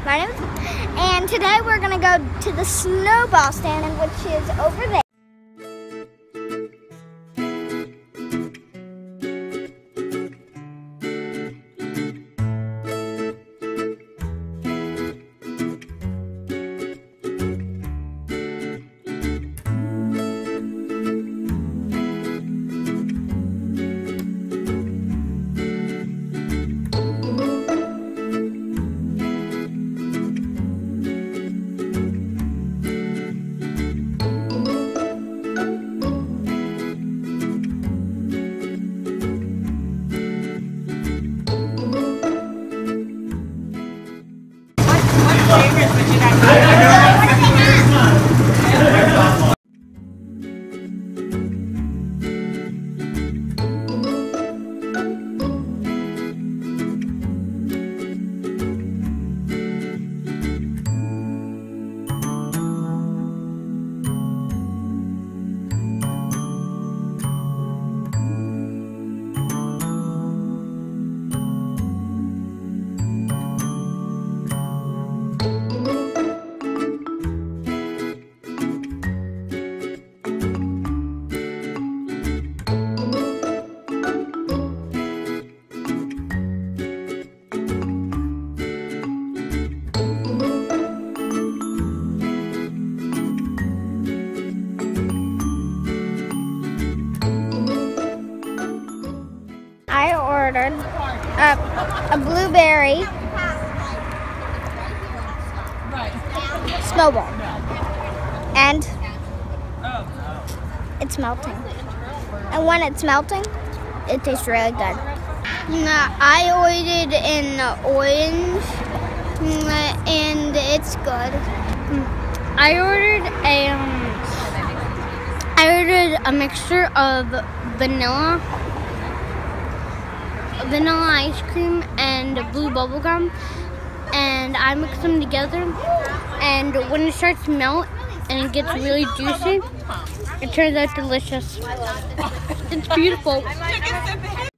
My name is, and today we're gonna go to the snowball stand, which is over there. I ordered a blueberry snowball, and it's melting. And when it's melting, it tastes really good. I ordered an orange, and it's good. I ordered a mixture of vanilla ice cream and blue bubble gum, and I mix them together, and when it starts to melt and it gets really juicy, it turns out delicious. It's beautiful.